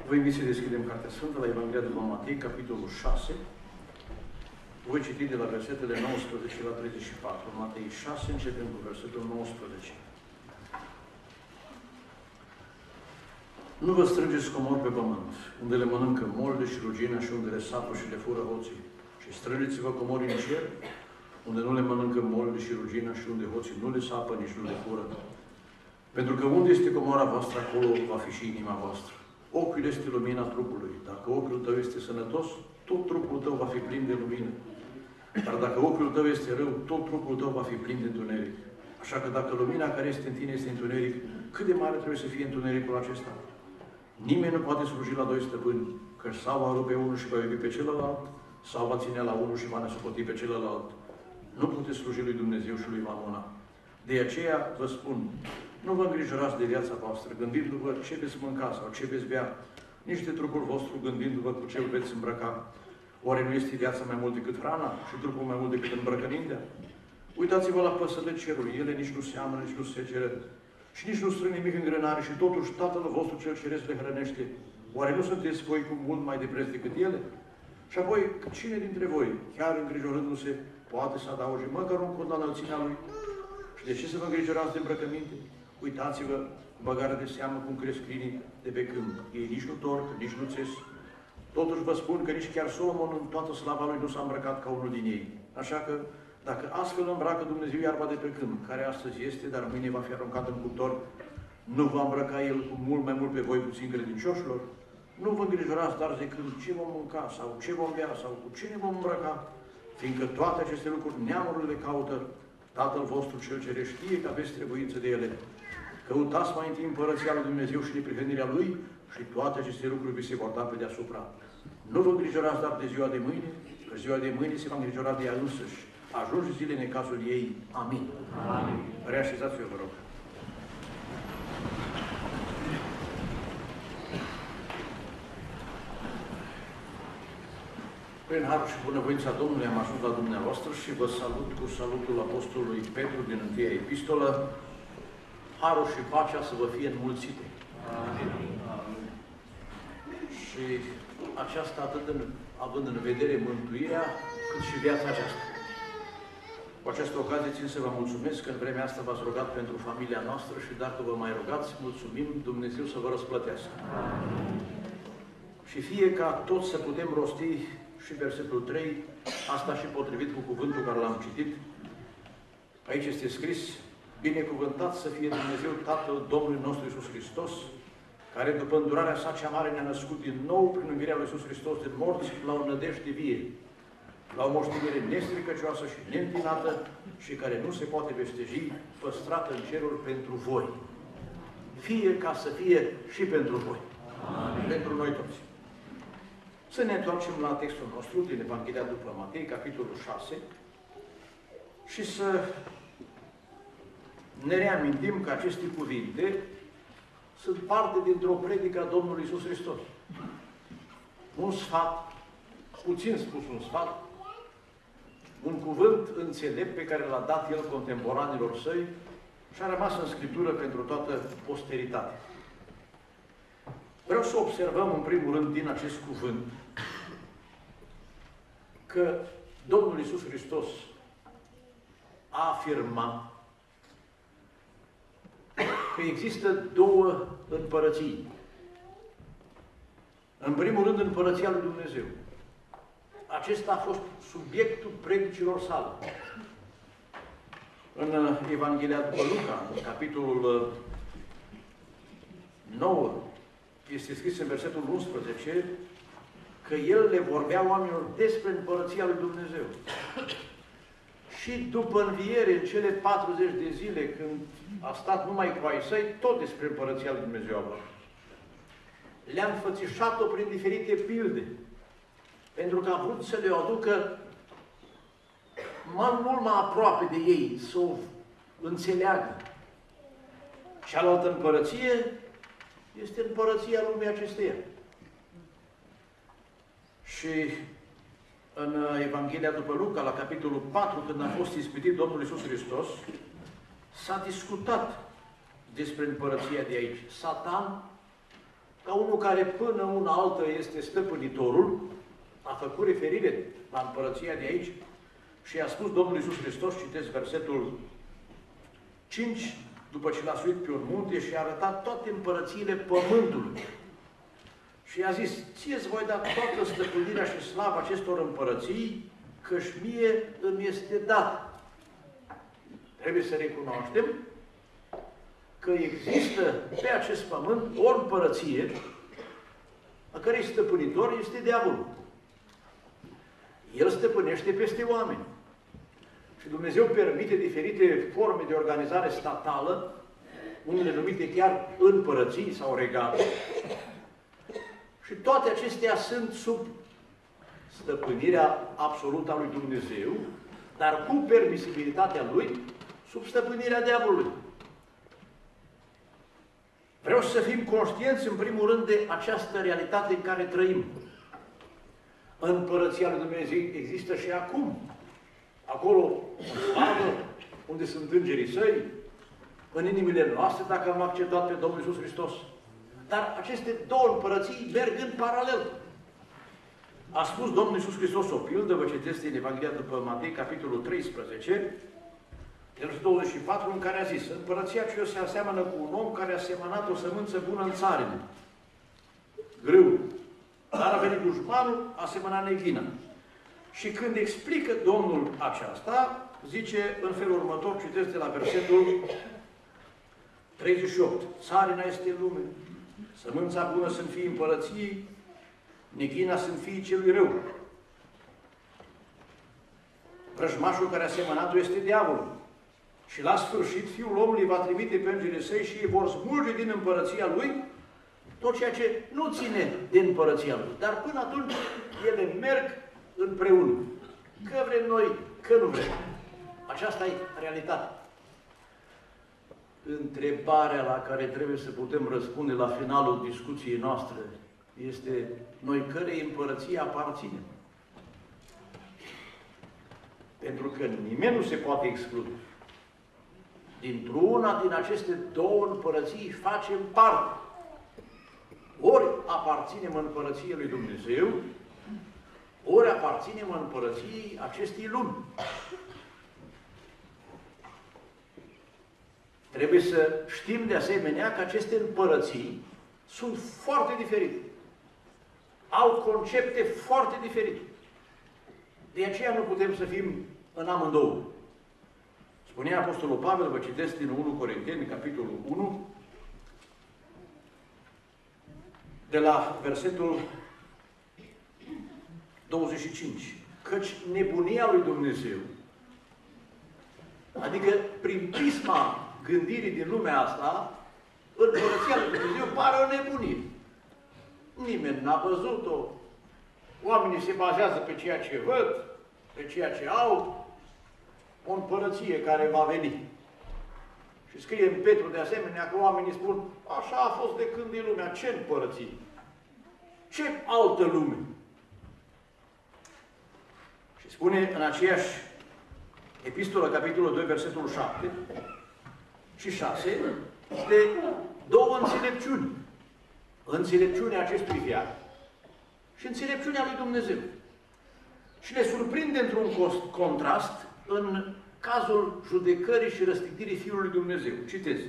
Vă invit să deschidem Cartea Sfântă la Evanghelia după Matei, capitolul 6. Voi citi de la versetele 19 la 34. Matei 6, începem cu versetul 19. Nu vă strângeți comori pe pământ, unde le mănâncă molde și rugina și unde le sapă și le fură hoții. Și strângeți-vă comori în cer, unde nu le mănâncă molde și rugina și unde hoții nu le sapă, nici nu le fură. Pentru că unde este comora voastră, acolo va fi și inima voastră. Ochiul este lumina trupului. Dacă ochiul tău este sănătos, tot trupul tău va fi plin de lumină. Dar dacă ochiul tău este rău, tot trupul tău va fi plin de întuneric. Așa că dacă lumina care este în tine este întuneric, cât de mare trebuie să fie întunericul acesta? Nimeni nu poate sluji la doi stăpâni, că sau va rupe unul și va iubi pe celălalt, sau va ține la unul și va nesocoti pe celălalt. Nu puteți sluji lui Dumnezeu și lui Mamona. De aceea vă spun, nu vă îngrijorați de viața voastră, gândindu-vă ce veți mânca sau ce veți bea, nici de trupul vostru gândindu-vă cu ce veți îmbrăca. Oare nu este viața mai mult decât hrana și trupul mai mult decât îmbrăcămintea? Uitați-vă la păsările cerului, ele nici nu seamănă, nici nu seceră și nici nu strâng nimic în grânare și totuși Tatăl vostru cel ceresc le hrănește. Oare nu sunteți voi cu mult mai de preț decât ele? Și apoi, cine dintre voi, chiar îngrijorându-se, poate să adauge măcar un cot la înălțimea lui? Și de ce să vă îngrijorați de îmbrăcăminte? Uitați-vă cu băgare de seamă cum cresc crinii de pe câmp. Ei nici nu torc, nici nu țes. Totuși vă spun că nici chiar Solomon în toată slava lui nu s-a îmbrăcat ca unul din ei. Așa că, dacă astfel îmbracă Dumnezeu iarba de pe câmp, care astăzi este, dar mâine va fi aruncată în cuptor, nu va îmbrăca El cu mult mai mult pe voi puțin credincioșilor? Nu vă îngrijorați, dar zicând ce vom mânca, sau ce vom bea, sau cu ce ne vom îmbrăca, fiindcă toate aceste lucruri neamurile caută. Tatăl vostru cel ceresc știe că aveți trebuință de ele. Căutați mai întâi împărăția lui Dumnezeu și neprihănirea Lui și toate aceste lucruri vi se vor da pe deasupra. Nu vă îngrijorați dar de ziua de mâine, că ziua de mâine se va îngrijora de ea însăși. Ajunge zile în cazul ei. Amin. Amin. Reașezați-vă, vă rog. Prin harul și bunăvoința Domnului am ajuns la dumneavoastră și vă salut cu salutul Apostolului Petru din întâia epistolă. Harul și pacea să vă fie înmulțite. Amin. Și aceasta atât având în vedere mântuirea, cât și viața aceasta. Cu această ocazie țin să vă mulțumesc că în vremea asta v-ați rugat pentru familia noastră și dacă vă mai rugați, mulțumim Dumnezeu să vă răsplătească. Amin. Și fie ca toți să putem rosti și versetul 3, asta și potrivit cu cuvântul care l-am citit. Aici este scris, binecuvântat să fie Dumnezeu Tatăl Domnului nostru Iisus Hristos, care după îndurarea sa cea mare ne-a născut din nou prin învierea lui Iisus Hristos din morți la o nădejde vie, la o moștenire nestricăcioasă și neîntinată și care nu se poate vesteji, păstrată în cerul pentru voi. Fie ca să fie și pentru voi. Amin. Pentru noi toți. Să ne întoarcem la textul nostru din Evanghelia după Matei, capitolul 6, și să ne reamintim că aceste cuvinte sunt parte dintr-o predică a Domnului Iisus Hristos. Un sfat, puțin spus un sfat, un cuvânt înțelept pe care l-a dat El contemporanilor săi și a rămas în Scriptură pentru toată posteritatea. Vreau să observăm în primul rând din acest cuvânt că Domnul Iisus Hristos a afirmat că există două împărății. În primul rând, împărăția lui Dumnezeu. Acesta a fost subiectul predicilor sale. În Evanghelia după Luca, în capitolul 9, este scris în versetul 11, că El le vorbea oamenilor despre împărăția lui Dumnezeu. Și după înviere, în cele 40 de zile, când a stat numai cu ai săi, tot despre împărăția lui Dumnezeu a vorbit. Le-a înfățișat-o prin diferite pilde, pentru că a vrut să le aducă mult mai aproape de ei, să o înțeleagă. Cealaltă împărăție este împărăția lumii acesteia. Și în Evanghelia după Luca, la capitolul 4, când a fost ispitit Domnul Iisus Hristos, s-a discutat despre împărăția de aici. Satan ca unul care până una altă este stăpânitorul, a făcut referire la împărăția de aici și a spus Domnul Iisus Hristos, citesc versetul 5, după ce l-a suit pe un munte și a arătat toate împărățiile pământului. Și a zis, ție-ți voi da toată stăpânirea și slava acestor împărății, că-și mie îmi este dat. Trebuie să recunoaștem că există pe acest pământ o împărăție a cărei stăpânitor este diavolul. El stăpânește peste oameni. Și Dumnezeu permite diferite forme de organizare statală, unele numite chiar împărății sau regate, și toate acestea sunt sub stăpânirea absolută a lui Dumnezeu, dar cu permisibilitatea lui, sub stăpânirea diavolului. Vreau să fim conștienți, în primul rând, de această realitate în care trăim. Împărăția lui Dumnezeu există și acum. Acolo, în slavă, unde sunt îngerii săi, în inimile noastre, dacă am acceptat pe Domnul Iisus Hristos. Dar aceste două împărății merg în paralel. A spus Domnul Iisus Hristos o pildă, vă citesc din Evanghelia după Matei, capitolul 13, versetul 24, în care a zis, împărăția aceea se aseamănă cu un om care a semănat o sămânță bună în țarină, grâu, dar a venit dușmanul, a semănat neghină. Și când explică Domnul aceasta, zice în felul următor, citesc de la versetul 38, țarina este lume, sămânța bună sunt fiii împărăției, neghina sunt fiii celui rău. Vrăjmașul care a semănat-o este diavolul. Și la sfârșit, Fiul omului va trimite pe îngerii săi și ei vor smulge din împărăția lui tot ceea ce nu ține din împărăția lui. Dar până atunci, ele merg împreună. Că vrem noi, că nu vrem. Aceasta e realitatea. Întrebarea la care trebuie să putem răspunde la finalul discuției noastre este, noi cărei împărăție aparținem? Pentru că nimeni nu se poate exclude. Dintr-una din aceste două împărății facem parte. Ori aparținem împărăției lui Dumnezeu, ori aparținem împărăției acestei lumi. Trebuie să știm de asemenea că aceste împărății sunt foarte diferite. Au concepte foarte diferite. De aceea nu putem să fim în amândouă. Spunea Apostolul Pavel, vă citesc din 1 Corinteni, capitolul 1, de la versetul 25. Căci nebunia lui Dumnezeu, adică prin prisma gândirii din lumea asta, împărăția lui Dumnezeu pare o nebunie. Nimeni n-a văzut-o. Oamenii se bazează pe ceea ce văd, pe ceea ce au, o împărăție care va veni. Și scrie în Petru de asemenea că oamenii spun, așa a fost de când e lumea, ce împărăție? Ce altă lume? Și spune în aceeași epistolă, capitolul 2, versetul 7 și 6, de două înțelepciuni. Înțelepciunea acestui veac și înțelepciunea lui Dumnezeu. Și le surprinde într-un contrast în cazul judecării și răstignirii Fiului Dumnezeu. Citez.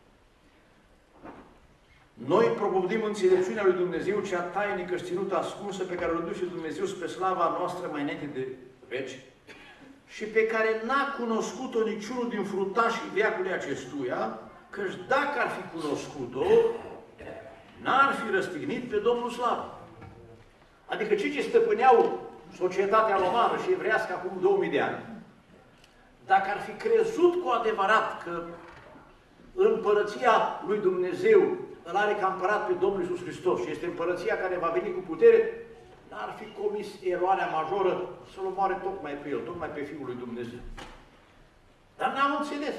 Noi propovădim înțelepciunea lui Dumnezeu, cea tainică și ținută ascunsă, pe care o duce Dumnezeu spre slava noastră mai înainte de veci și pe care n-a cunoscut-o niciunul din fruntașii veacului acestuia, căci dacă ar fi cunoscut-o, n-ar fi răstignit pe Domnul Slavă. Adică cei ce stăpâneau societatea romană și evrească acum 2000 de ani, dacă ar fi crezut cu adevărat că împărăția lui Dumnezeu îl are ca împărat pe Domnul Iisus Hristos și este împărăția care va veni cu putere, n-ar fi comis eroarea majoră să-L omoare tocmai pe El, tocmai pe Fiul lui Dumnezeu. Dar n-am înțeles.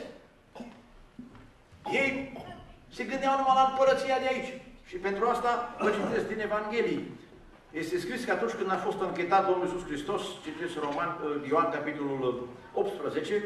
Ei se gândeau numai la împărăția de aici. Și pentru asta vă citesc din Evanghelie. Este scris că atunci când a fost închetat Domnul Iisus Hristos, citesc Ioan capitolul 18,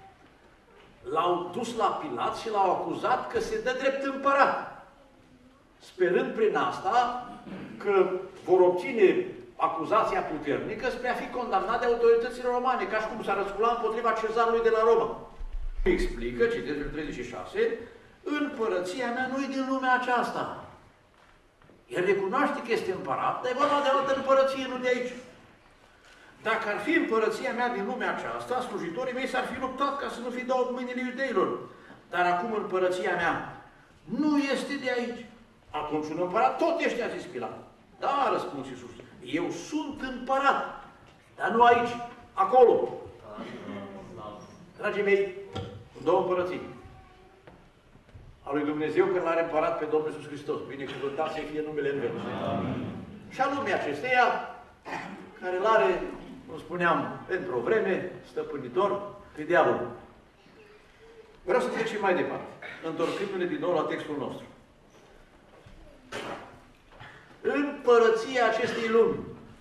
l-au dus la Pilat și l-au acuzat că se dă drept împărat. sperând prin asta că vor obține acuzația puternică spre a fi condamnat de autoritățile romane, ca și cum s-a răsculat împotriva cezarului de la Roma. Explică, citesc 36, împărăția mea nu e din lumea aceasta. El recunoaște că este împărat, dar e vorba de altă împărăție, nu de aici. Dacă ar fi împărăția mea din lumea aceasta, slujitorii mei s-ar fi luptat ca să nu fi dau mâinile iudeilor. Dar acum împărăția mea nu este de aici. Atunci un împărat tot ești, a zis Pilat. Da, a răspuns Iisus. Eu sunt împărat, dar nu aici, acolo. Dragii mei, două împărății. A lui Dumnezeu că l-are împărat pe Domnul Iisus Hristos. Binecuvântat să fie numele în veci. Și a lumii acesteia, care l-are, cum spuneam, pentru o vreme, stăpânitor pe diavolul. Vreau să trecem mai departe, întorcându-ne din nou la textul nostru. Împărăția acestei lumi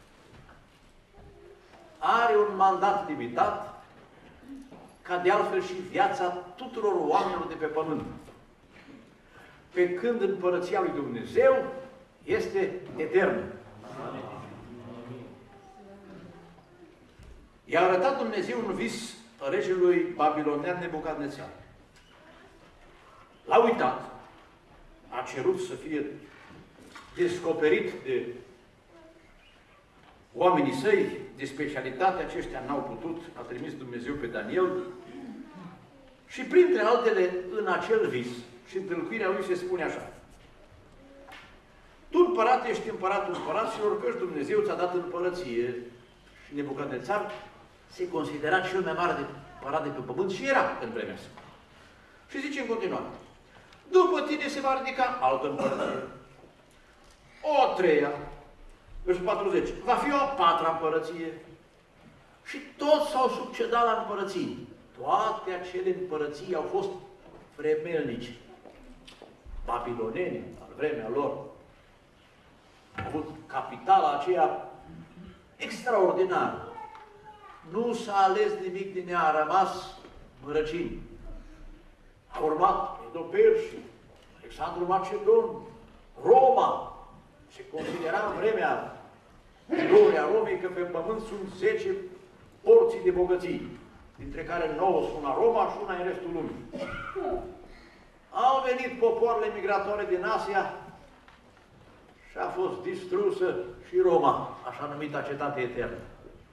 are un mandat limitat, ca de altfel și viața tuturor oamenilor de pe pământ. Pe când împărăția lui Dumnezeu este eternă. I-a arătat Dumnezeu un vis regelui babilonean Nebucadnețar. L-a uitat, a cerut să fie descoperit de oamenii săi, de specialitate, aceștia n-au putut, a trimis Dumnezeu pe Daniel și printre altele, în acel vis și în tâlcuirea lui se spune așa: Tu, împărat, ești împăratul împăraților, căci Dumnezeu ți-a dat împărăție. Și Nebucadnețar se considera cel mai mare împărat de pe pământ și era în vremea sa. Și zice în continuare: După tine se va ridica altă împărăție. O treia, versul 40, va fi o patra împărăție. Și toți s-au succedat la împărății. Toate acele împărății au fost vremelnici. Babiloneni, al vremea lor, au avut capitala aceea extraordinară. Nu s-a ales nimic din ea, a rămas mărăcini. A urmat Medo-Persia, Alexandru Macedon, Roma. Se considera în vremea gloria Romei că pe pământ sunt 10 porții de bogății, dintre care 9 sunt la Roma și una în restul lumii. Au venit popoarele migratoare din Asia și a fost distrusă și Roma, așa numită cetate eternă.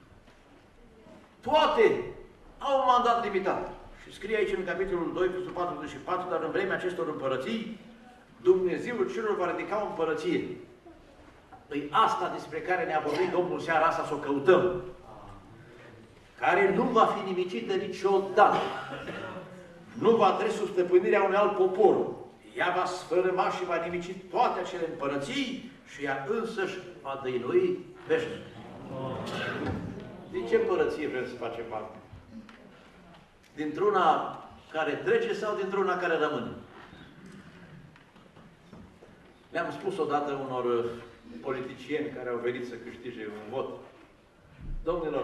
Toate au un mandat limitat. Și scrie aici în capitolul 2, versul 44, dar în vremea acestor împărății, Dumnezeul celor va ridica o împărăție. Păi asta despre care ne-a vorbit Domnul seara asta, să o căutăm. Care nu va fi nimicită niciodată. Nu va trece sub stăpânirea unui alt popor. Ea va sfărâma și va nimici toate acele împărății și ea însăși va dăinui veșnic. Din ce împărăție vrem să facem parte? Dintr-una care trece sau dintr-una care rămâne? Le-am spus odată unor politicieni care au venit să câștige un vot: Domnilor,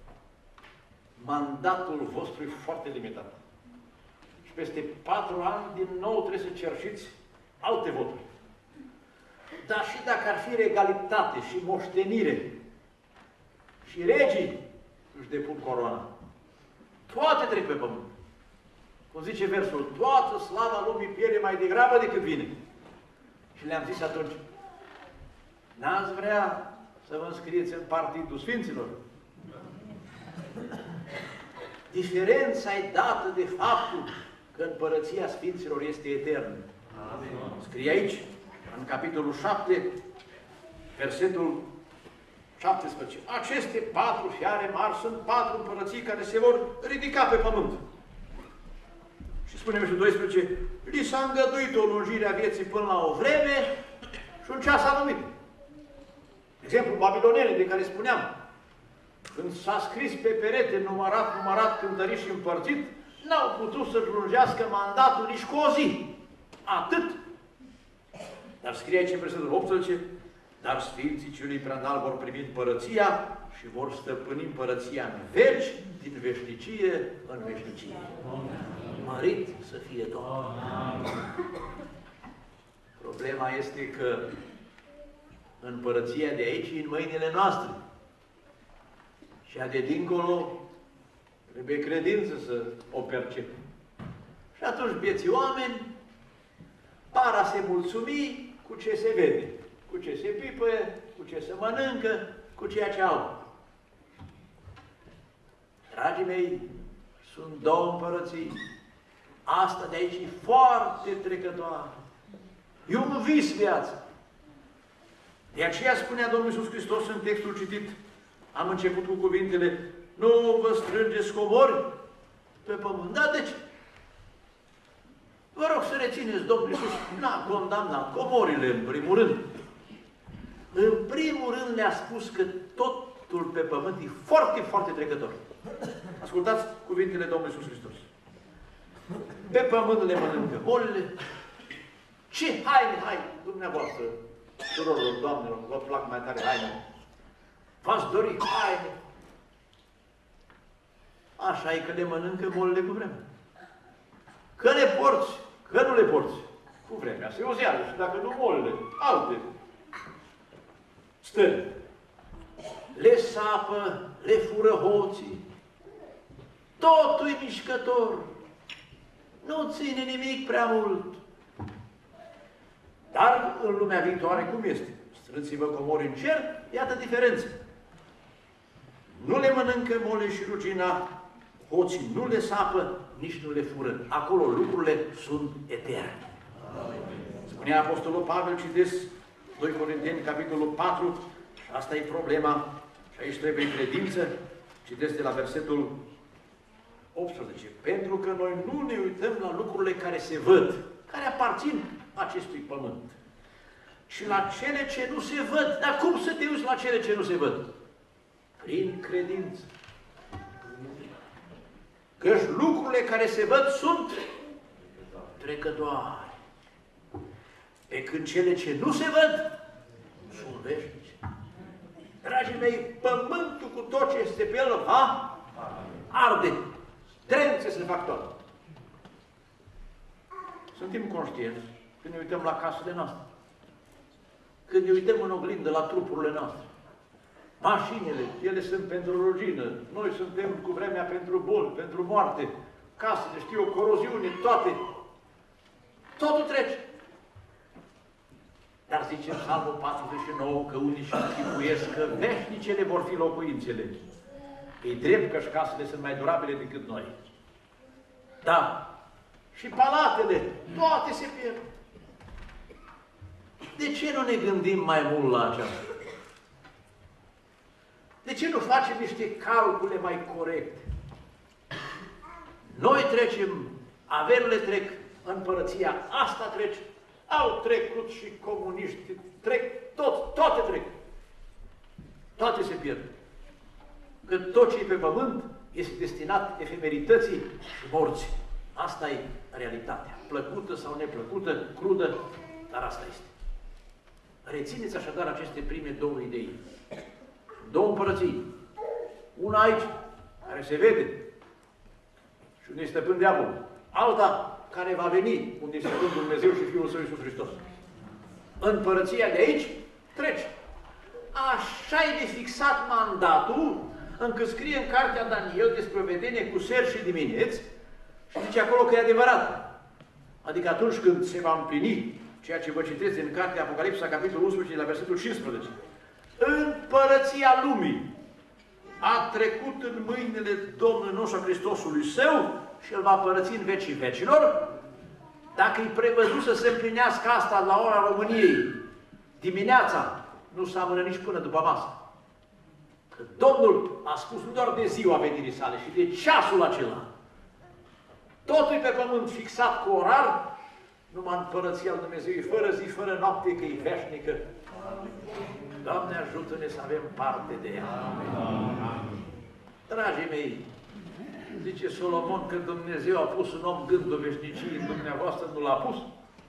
mandatul vostru e foarte limitat. Și peste 4 ani, din nou, trebuie să cerșiți alte voturi. Dar și dacă ar fi regalitate și moștenire, și regii își depun coroana, toate trec pe pământ. Cum zice versul, toată slava lumii pierde mai degrabă decât vine. Și le-am zis atunci: n-ați vrea să vă înscrieți în Partidul Sfinților? Diferența e dată de faptul că împărăția Sfinților este eternă. Scrie aici, în capitolul 7, versetul 17. Aceste 4 fiare mari sunt 4 împărății care se vor ridica pe pământ. Și spune versetul 12, li s-a îngăduit o lungire a vieții până la o vreme și un ceas anumit. Exemplu, babilonene, de care spuneam, când s-a scris pe perete, numărat, cântărit și împărțit, n-au putut să-și lungească mandatul nici cu o zi. Atât. Dar scrie aici în versetul 18, dar Sfinții Celui Preanalt vor primi împărăția și vor stăpâni împărăția în veci, din veșnicie în veșnicie. Mărit să fie Domnul. Problema este că împărăția de aici e în mâinile noastre. Și a de dincolo trebuie credință să o percepem. Și atunci vieții oameni par a se mulțumi cu ce se vede, cu ce se pipăie, cu ce se mănâncă, cu ceea ce au. Dragii mei, sunt două împărății. Asta de aici e foarte trecătoare. E un vis viața. De aceea spunea Domnul Iisus Hristos în textul citit, am început cu cuvintele, nu vă strângeți comori pe pământ. Da, de ce? Vă rog să rețineți, Domnul Iisus n-a condamnat comorile în primul rând. În primul rând le-a spus că totul pe pământ e foarte, foarte trecător. Ascultați cuvintele Domnului Iisus Hristos. Pe pământ le mănâncă bolile. Ce haine, dumneavoastră, surorilor, doamnelor, vă plac mai tare haine. V-ați dori haine. Așa e că le mănâncă bolile cu vremea. Că le porți, că nu le porți. Cu vremea se uzeală și dacă nu bolile, alte stări. Le sapă, le fură hoții. Totul e mișcător. Nu ține nimic prea mult. Dar în lumea viitoare cum este? Strânți-vă comori în cer, iată diferență. Nu le mănâncă mole și rugina, hoții nu le sapă, nici nu le fură. Acolo lucrurile sunt eterne. Spunea Apostolul Pavel, citesc 2 Corinteni, capitolul 4, asta e problema, și aici trebuie credință, citesc de la versetul 18. Pentru că noi nu ne uităm la lucrurile care se văd, care aparțin acestui pământ, și la cele ce nu se văd. Dar cum să te uiți la cele ce nu se văd? Prin credință. Căci lucrurile care se văd sunt trecătoare. Pe când cele ce nu se văd sunt veșnice. Dragii mei, pământul cu tot ce este pe el va arde. Trențe se fac tot. Suntem conștienți când ne uităm la casele noastre. Când ne uităm în oglindă la trupurile noastre. Mașinile, ele sunt pentru rugină. Noi suntem cu vremea pentru boli, pentru moarte. Casele, știu, o coroziune, toate. Totul trece. Dar zice în Psalmul 49 că unii și închipuiesc că veșnicele vor fi locuințele. E drept că și casele sunt mai durabile decât noi. Da. Și palatele, toate se pierd. De ce nu ne gândim mai mult la aceasta? De ce nu facem niște calcule mai corecte? Noi trecem, averile trec, împărăția asta trece, au trecut și comuniști, trec, toate trec. Toate se pierd. Că tot ce e pe pământ este destinat efemerității și morții. Asta e realitatea. Plăcută sau neplăcută, crudă, dar asta este. Rețineți așadar aceste prime două idei. Două împărății. Una aici, care se vede și unde e stăpân diavolul. Alta, care va veni, unde e stăpân Dumnezeu și Fiul Său Iisus Hristos. Împărăția de aici trece. Așa e de fixat mandatul, încât scrie în cartea Daniel despre vedenie cu ser și dimineți și zice acolo că e adevărat. Adică atunci când se va împlini ceea ce vă citesc în cartea Apocalipsa, capitolul 11, la versetul 15. Împărăția lumii a trecut în mâinile Domnului nostru, Hristosului Său, și El va părăți în vecii vecilor. Dacă îi prevăzut să se împlinească asta la ora României, dimineața, nu seamănă nici până după masă. Că Domnul a spus nu doar de ziua venirii sale, și de ceasul acela. Totul e pe pământ fixat cu orar, numai împărăția lui Dumnezeu e fără zi, fără noapte, că e veșnică. Doamne, ajută-ne să avem parte de ea. Dragii mei, zice Solomon că Dumnezeu a pus în om gândul veșniciei, în dumneavoastră nu l-a pus.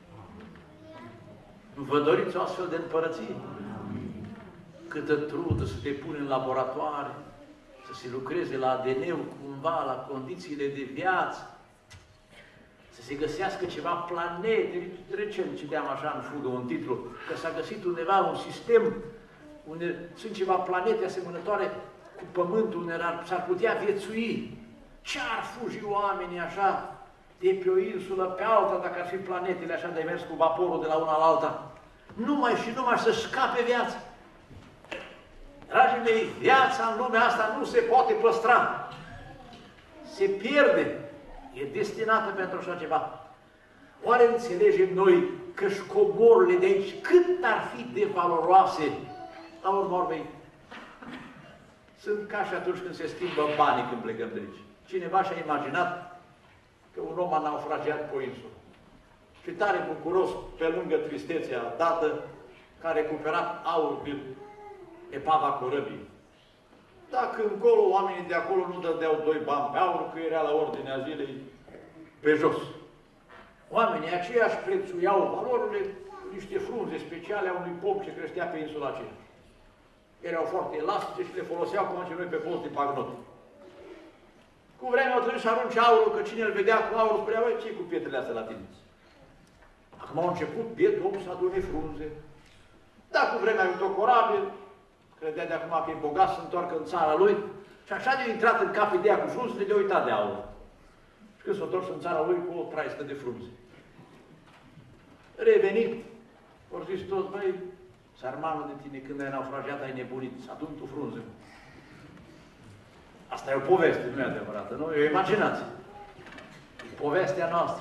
Nu vă doriți o astfel de împărăție? Câtă trudă să te pune în laboratoare, să se lucreze la ADN-ul cumva, la condițiile de viață, să se găsească ceva planete. Recent citeam așa în fugă un titlu, că s-a găsit undeva un sistem unde sunt ceva planete asemănătoare cu Pământul, unde s-ar putea viețui. Ce-ar fugi oamenii așa de pe o insulă pe alta, dacă ar fi planetele așa de mers cu vaporul de la una la alta? Numai și numai să scape viața. Dragii mei, viața în lumea asta nu se poate păstra. Se pierde. E destinată pentru așa ceva. Oare înțelegem noi că comorurile de aici, cât ar fi de valoroase, la urma urmei, sunt ca și atunci când se schimbă banii când plecăm de aici. Cineva și-a imaginat că un om a naufragiat pe o insulă. Și tare bucuros, pe lângă tristețea dată, că a recuperat aur din epava corăbii. Dacă încolo oamenii de acolo nu dădeau 2 bani pe aur, că era la ordinea zilei pe jos. Oamenii aceiași prețuiau valorile cu niște frunze speciale a unui pom ce creștea pe insula aceea. Erau foarte elastice și le foloseau cum am noi pe post de pagnot. Cu vremea au trebuit să arunce aurul, că cine îl vedea cu aurul spunea, băi, ce-i cu pietrele astea la tine? Acum au început bietul omul să adune frunze. Dar cu vremea a venit o corabie, credea de acum că e bogat să întoarcă în țara lui și așa de-a intrat în cap ideea cu frunzele, de-a uitat de aur. Și când s-a întors în țara lui cu o traistă de frunze. Revenit, au zis toți, băi, sarmanul de tine, când ai naufragiat, ai nebunit, să adun tu frunze. Asta e o poveste, nu e adevărată, nu? E o imaginație. E povestea noastră.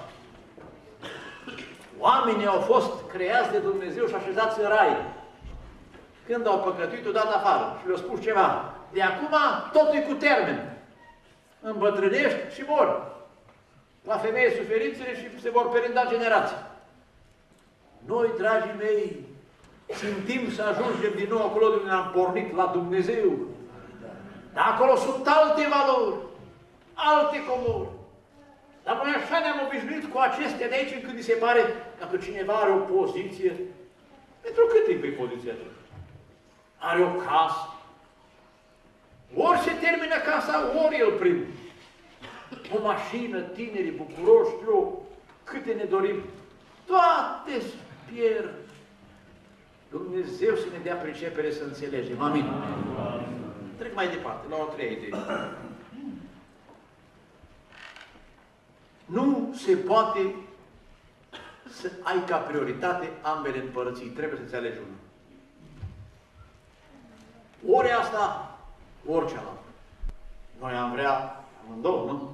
Oamenii au fost creați de Dumnezeu și așezați în rai. Când au păcătuit, o dat afară și le-au spus ceva. De acum, totul e cu termen. Îmbătrânești și mori. La femeie suferințele și se vor perinda generații. Noi, dragii mei, simțim să ajungem din nou acolo de unde am pornit, la Dumnezeu. Dar acolo sunt alte valori, alte comori. Dar noi așa ne-am obișnuit cu acestea de aici, încât ni se pare, dacă cineva are o poziție, pentru cât timp e poziția aceea? Are o casă. Ori se termină casa, ori el primul. O mașină, tinerii, bucuroși, știu eu, câte ne dorim. Toate pierd. Dumnezeu să ne dea pricepere să înțelegem. Amin. Trec mai departe, la o treia idee. Nu se poate să ai ca prioritate ambele împărății. Trebuie să-ți alegi una. Ori asta, ori cealaltă. Noi am vrea amândouă, nu?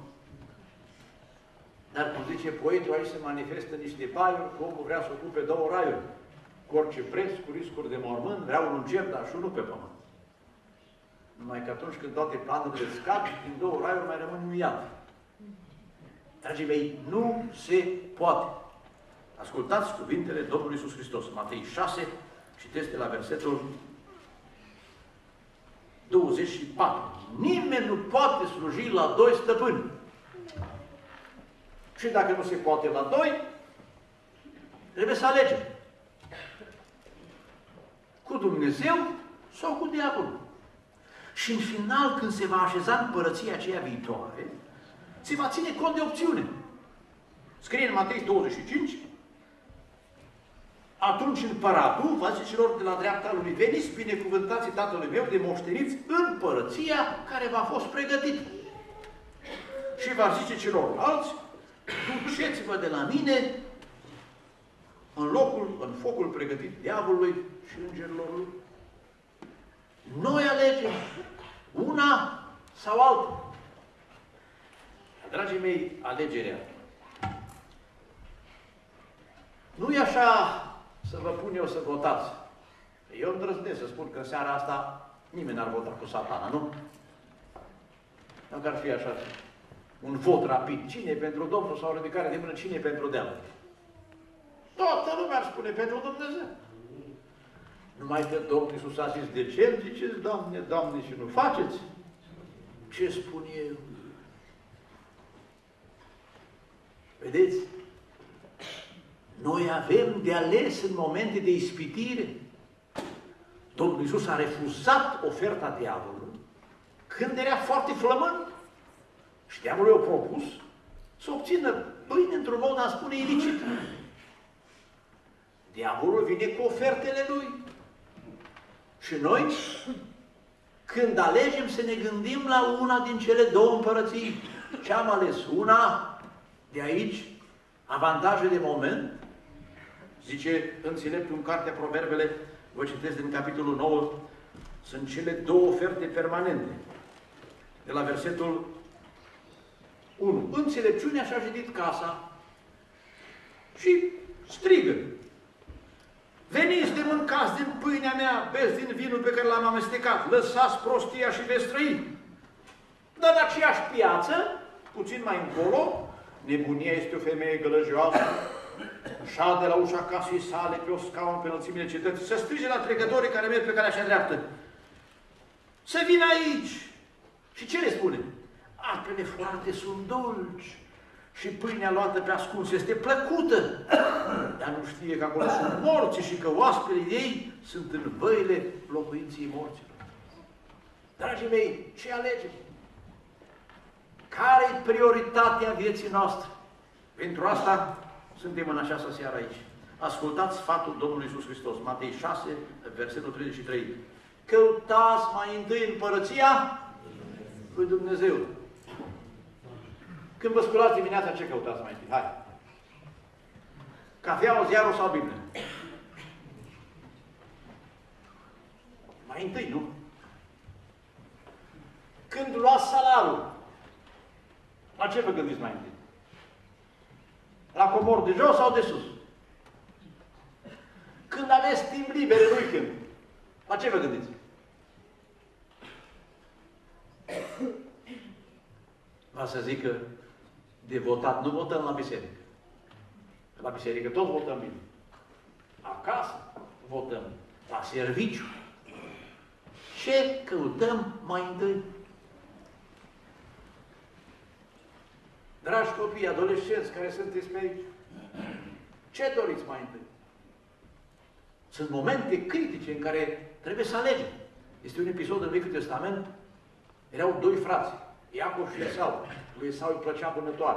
Dar cum zice poetul, aici se manifestă niște baiuri, că omul vrea să ocupe 2 raiuri. Cu orice preț, cu riscuri de mormânt, vrea unul în cer, dar și unul pe pământ. Numai că atunci când toate planurile scad, din 2 raiuri mai rămân un iad. Dragii mei, nu se poate. Ascultați cuvintele Domnului Iisus Hristos. Matei 6, citesc de la versetul 24. Nimeni nu poate sluji la 2 stăpâni. Și dacă nu se poate la 2, trebuie să alegem. Cu Dumnezeu sau cu diavolul. Și în final, când se va așeza împărăția aceea viitoare, se va ține cont de opțiune. Scrie în Matei 25, atunci împăratul va zice celor de la dreapta lui, veniți binecuvântați Tatălui meu de moșteniți împărăția care v-a fost pregătită. Și va zice celorlalți, duceți-vă de la mine în focul pregătit diavolului și îngerilor lui. Noi alegem una sau alta. Dragii mei, alegerea nu e așa să vă pun eu să votați. Eu îndrăznesc să spun că în seara asta nimeni n-ar vota cu Satana, nu? Dacă ar fi așa un vot rapid. Cine e pentru Domnul sau ridicare de mână, cine e pentru diavol? Toată lumea ar spune pentru Dumnezeu. Numai că Domnul Iisus a zis, de ce îmi ziceți, Doamne, Doamne, și nu faceți? Ce spun eu? Vedeți? Noi avem de ales în momente de ispitire. Domnul Iisus a refuzat oferta diavolului când era foarte flământ. Și diavolul i-a propus să obțină pâine într-un mod, am spune, ilicit. Diavolul vine cu ofertele lui. Și noi, când alegem să ne gândim la una din cele două împărății, ce am ales? Una de aici, avantaje de moment, zice înțeleptul în cartea Proverbele, vă citesc din capitolul 9, sunt cele două oferte permanente. De la versetul 1. Înțelepciunea și-a zidit casa și strigă: veniți de mâncați din pâinea mea, beți din vinul pe care l-am amestecat, lăsați prostia și veți trăi. Dar în aceeași piață, puțin mai încolo, nebunia este o femeie gălăgioasă, șade la ușa casei sale pe o scaun pe înălțimile cetății, să strige la trecătorii care merg pe calea cea dreaptă: să vină aici! Și ce le spune? Apele foarte sunt dulci și pâinea luată pe ascuns este plăcută, dar nu știe că acolo sunt morți și că oaspele ei sunt în văile locuinții morților. Dragii mei, ce alegem? Care-i prioritatea vieții noastre? Pentru asta suntem în această seară aici. Ascultați sfatul Domnului Iisus Hristos, Matei 6, versetul 33. Căutați mai întâi împărăția lui Dumnezeu. Când vă sculați dimineața, ce căutați mai întâi? Hai! Cafeaua, ziarul sau Biblie? Mai întâi, nu? Când luați salarul, la ce vă gândiți mai întâi? La comor de jos sau de sus? Când aveți timp liber în weekend, la ce vă gândiți? Va să zic că de votat nu votăm la biserică. La biserică tot votăm bine. Acasă votăm. La serviciu. Ce căutăm mai întâi? Dragi copii, adolescenți care sunteți pe aici, ce doriți mai întâi? Sunt momente critice în care trebuie să alegem. Este un episod în Vechiul Testament. Erau doi frați, Iacov și Esau. Lui Esau îi plăcea vânătoare.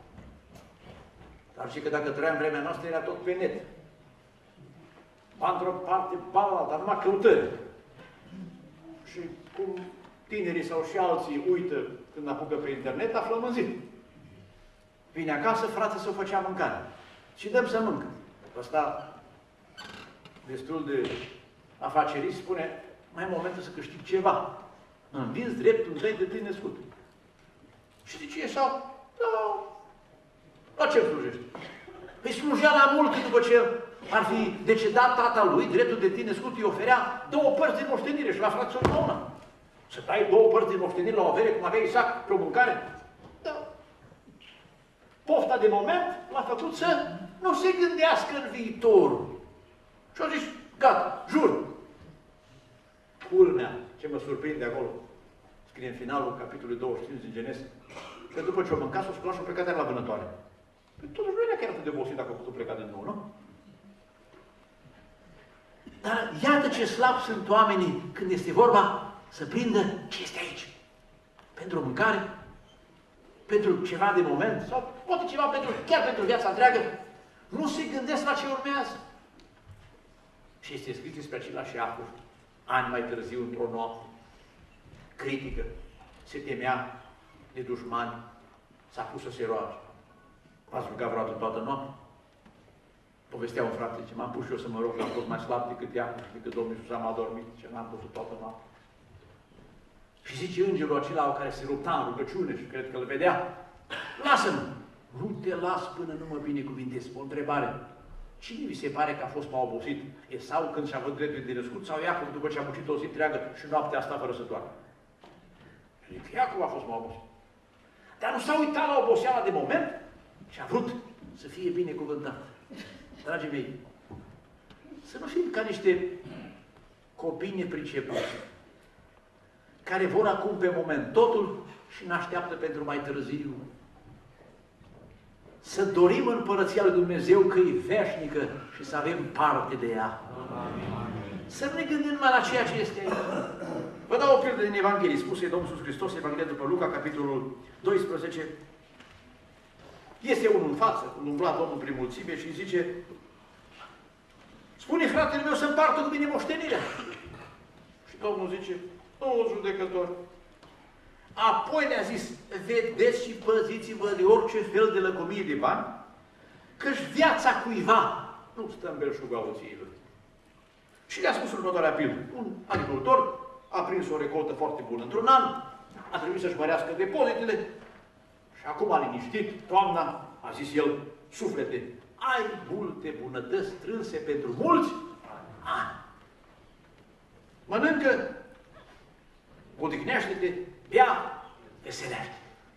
Dar și că dacă trăia în vremea noastră, era tot pe net. Ba într-o parte, ba la alta, numai căutări. Și cum tinerii sau și alții uită când apucă pe internet, aflăm în zi. Vine acasă, frate, să o făcea mâncare. Și dăm să mâncă. Ăsta, destul de afacerist, spune: mai e momentul să câștig ceva. Învins dreptul tău de tâi născut. Și zice Esau: da, la ce slujești? Păi slujea la mult, că după ce ar fi decedat tata lui, dreptul de tâi născut îi oferea 2 părți din moștenire și la fraților una. Să dai 2 părți din moștenire la o avere, cum avea Isaac, pe o mâncare? Da. Pofta de moment l-a făcut să nu se gândească în viitor. Și a zis: gata, jur. Culmea, ce mă surprinde acolo, scrie în finalul capitolului 25 din Genesa, că după ce o mâncat, s-o sculat și-o plecat la vânătoare. Păi totuși nu era chiar atât de obosit dacă a putut pleca din nou, nu? Dar iată ce slab sunt oamenii când este vorba să prindă ce este aici. Pentru o mâncare, pentru ceva de moment, sau poate ceva chiar pentru viața întreagă, nu se gândesc la ce urmează. Și este scris despre același Iacov, ani mai târziu, într-o noapte critică, se temea de dușmani, s-a pus să se roage. V-ați rugat vreodată toată noaptea? Povestea un frate, zice: m-am pus și eu să mă rog, am fost mai slab decât Iacov, decât Domnul Iisus, am adormit, ce n-am putut toată noaptea. Și zice îngerul acela care se rupta în rugăciune și cred că îl vedea: lasă-mă, nu te las până nu mă binecuvintez. O întrebare: cine vi se pare că a fost mai obosit? Esau când și-a văzut dreptul de născut sau Iacov după ce a muncit o zi întreagă și noaptea asta fără să doarmă? Zic, Iacov a fost mai obosit. Dar nu s-a uitat la oboseala de moment și a vrut să fie binecuvântat. Dragii mei, să nu fim ca niște copii nepricepuți, care vor acum pe moment totul și ne așteaptă pentru mai târziu. Să dorim împărăția lui Dumnezeu că e veșnică și să avem parte de ea. Să nu ne gândim numai la ceea ce este aici. Vă dau o pildă din Evanghelie, spuse Domnul Iisus Hristos, Evanghelia după Luca, capitolul 12, Iese unul în față, un umblat Domnul prin mulțime și zice: spune fratele meu să împartă cu mine moștenirea. Și Domnul zice: nu, judecător. Apoi le-a zis: vedeți și păziți-vă de orice fel de lăcomie de bani, că-și viața cuiva nu stă în belșugul avuțiilor. Și le-a spus următoarea pildă. Un agricultor a prins o recoltă foarte bună într-un an, a trebuit să-și mărească depozitele și acum a liniștit toamna, a zis el: suflete, ai multe bunătăți strânse pentru mulți ani. Mănâncă, odihnește-te, bea, veselește.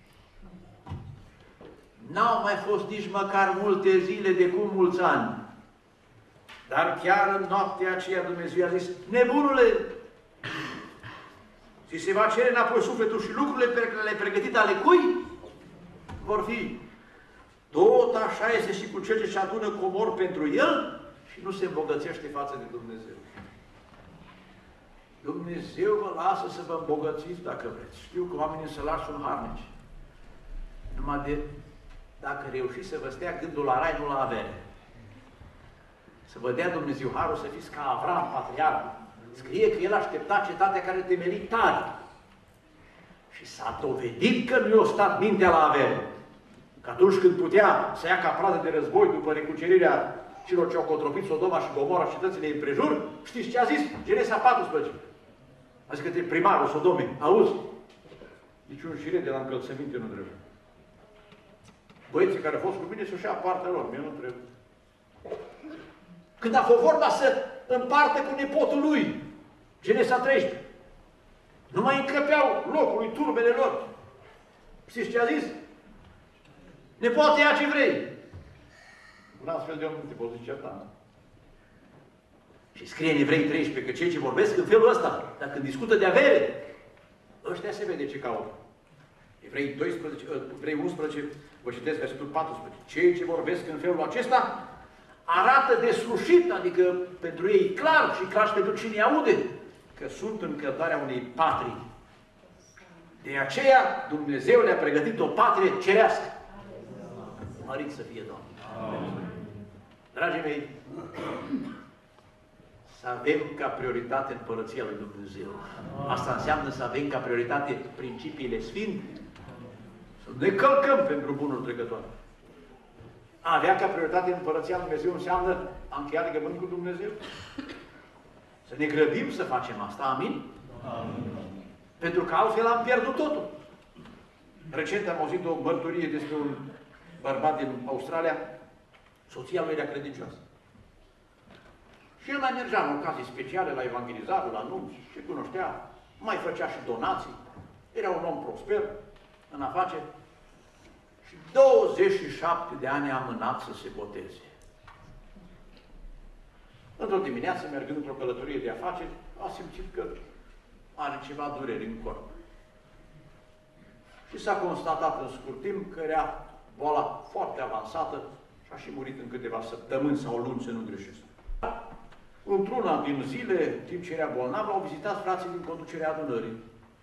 N-au mai fost nici măcar multe zile de cum mulți ani. Dar chiar în noaptea aceea Dumnezeu a zis: nebunule, ți se va cere înapoi sufletul și lucrurile pe care le-ai pregătit ale cui vor fi. Tot așa este și cu cel ce-și adună comori pentru el și nu se îmbogățește față de Dumnezeu. Dumnezeu vă lasă să vă îmbogățiți dacă vreți. Știu că oamenii se lasă un harnici. Numai de dacă reușiți să vă stea gândul la rai, nu la avere. Să vă dea Dumnezeu harul să fiți ca Avram, patriarhul. Scrie că el aștepta cetatea care temeli tare. Și s-a dovedit că nu i-a stat mintea la avere. Că atunci când putea să ia ca pradă de război după recucerirea celor ce au cotropit Sodoma și Gomora și cetățile împrejur, știți ce a zis? Genesa 14. A zis către primarul Sodomei: auzi, niciun șiret de la încălțăminte nu trebuie. Băieții care au fost cu mine să-și ia partea lor, mie nu trebuie. Când a fost vorba să împartă cu nepotul lui, Genesa 13, nu mai încăpeau locului, turbele lor. Știți ce a zis? Nepoate, ia ce vrei. Un astfel de om nu te poți zice ta. Și scrie în Evrei 13 că cei ce vorbesc în felul ăsta, dacă discută de avere, ăștia se vede ce caută. Evrei 11, vă citesc versetul 14. Cei ce vorbesc în felul acesta arată deslușit, adică pentru ei clar și clar și pentru cine aude, că sunt în căutarea unei patrii. De aceea Dumnezeu le-a pregătit o patrie cerească. Mărit să fie Domnul. Dragii mei, să avem ca prioritate Împărăția lui Dumnezeu. Asta înseamnă să avem ca prioritate principiile sfinte. Să ne călcăm pentru bunul trecător. A avea ca prioritate Împărăția lui Dumnezeu înseamnă a încheia legământ cu Dumnezeu. Să ne grăbim să facem asta. Amin? Amin. Pentru că altfel am pierdut totul. Recent am auzit o mărturie despre un bărbat din Australia. Soția lui era credincioasă. Și el mai mergea în ocazii speciale la evangelizare, la anunți, și cunoștea, mai făcea și donații. Era un om prosper în afaceri. Și 27 de ani a amânat să se boteze. Într-o dimineață, mergând într-o călătorie de afaceri, a simțit că are ceva dureri în corp. Și s-a constatat în scurt timp că era boala foarte avansată și a și murit în câteva săptămâni sau luni, să nu greșesc. Într-una din zile, timp ce era bolnav, l-au vizitat frații din conducerea adunării.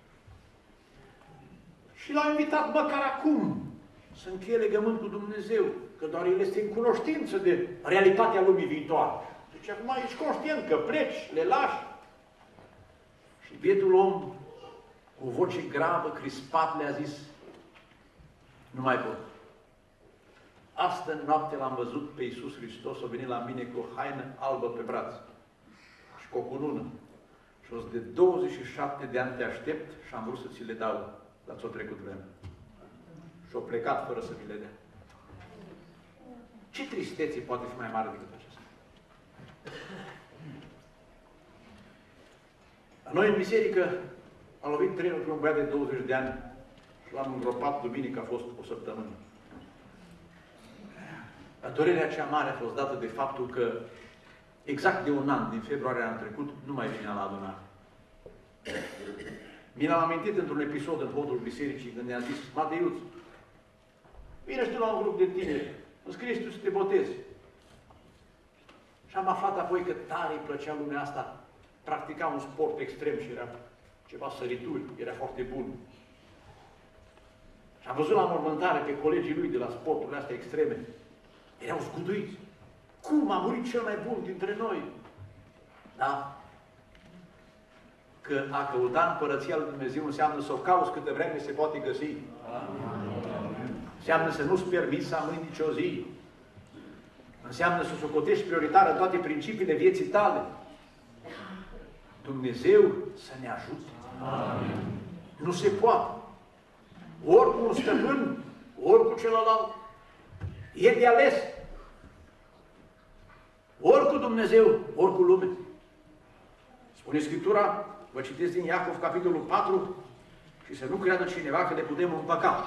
Și l-au invitat măcar acum să încheie legământ cu Dumnezeu, că doar el este în cunoștință de realitatea lumii viitoare. Deci acum ești conștient că pleci, le lași. Și bietul om, cu voce gravă, crispat, le-a zis: nu mai pot. Astă noapte l-am văzut pe Iisus Hristos, a venit la mine cu o haină albă pe braț și cu o cunună. Și o zis: de 27 de ani te aștept și am vrut să ți le dau, dar ți-o trecut vremea. Și a plecat fără să mi le dea. Ce tristețe poate fi mai mare decât aceasta? La noi în biserică a lovit trenul pe un băiat de 20 de ani și l-am îngropat duminică, a fost o săptămână. Dar durerea cea mare a fost dată de faptul că exact de un an, din februarie anul trecut, nu mai vinea la adunare. Mi l-am amintit într-un episod în podul bisericii, când ne-a zis: Mateiuț, vine și tu la un grup de tineri, înscrie-și tu să te botezi. Și am aflat apoi că tare îi plăcea lumea asta, practica un sport extrem și era ceva sărituri, era foarte bun. Și Și a văzut la mormântare pe colegii lui de la sporturile astea extreme. Erau zguduiți. Cum a murit cel mai bun dintre noi? Da? Că a căuta împărăția lui Dumnezeu înseamnă să o cauți câtă vreme se poate găsi. Înseamnă să nu-ți permiți să amâni nicio zi. Înseamnă să socotești prioritară toate principiile vieții tale. Dumnezeu să ne ajute. Amin. Nu se poate. Ori cu un stăpân, ori cu celălalt. E de ales. Ori cu Dumnezeu, ori cu lume. Spune Scriptura, vă citesc din Iacov, capitolul 4, și să nu creadă cineva că ne putem împăca.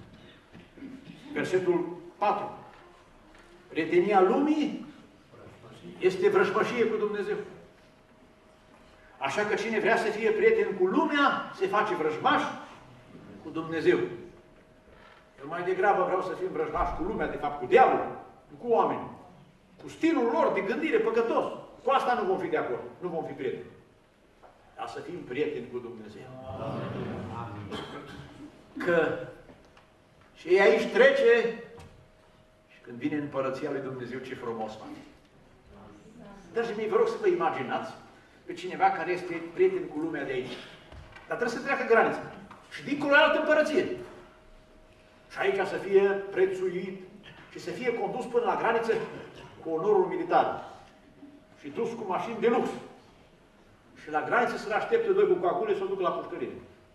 Versetul 4. Prietenia lumii este vrăjmășie cu Dumnezeu. Așa că cine vrea să fie prieten cu lumea, se face vrăjmaș cu Dumnezeu. Eu mai degrabă vreau să fim vrăjmași cu lumea, de fapt cu diavolul, nu cu oameni. Cu stilul lor de gândire păcătos. Cu asta nu vom fi de acord, nu vom fi prieteni. Dar să fim prieteni cu Dumnezeu. Amin. Că și aici trece și când vine împărăția lui Dumnezeu, ce frumos va fi. Dragii mei, vă rog să vă imaginați pe cineva care este prieten cu lumea de aici. Dar trebuie să treacă granița. Și dincolo e altă împărăție. Și aici să fie prețuit și să fie condus până la graniță cu onorul militar. Și dus cu mașini de lux. Și la graniță să-l aștepte doi cu coagule să o ducă la pușcărie.